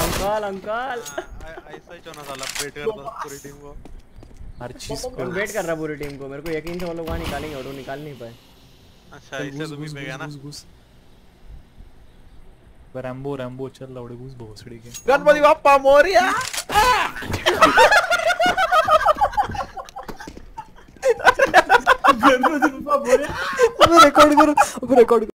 Uncle uncle ऐसा ही चोना साला वेट कर दो पूरी टीम को हर चीज को वेट कर रहा पूरी टीम को। मेरे को यकीन था वो लोग वहां निकालेंगे और वो निकाल नहीं पाए। अच्छा इसे तो भी पे गया ना घुस रैम्बो चल लौड़े घुस भोसड़ी के गणपति बाप्पा मोरिया गणपति बाप्पा मोरिया। अबे रिकॉर्ड करो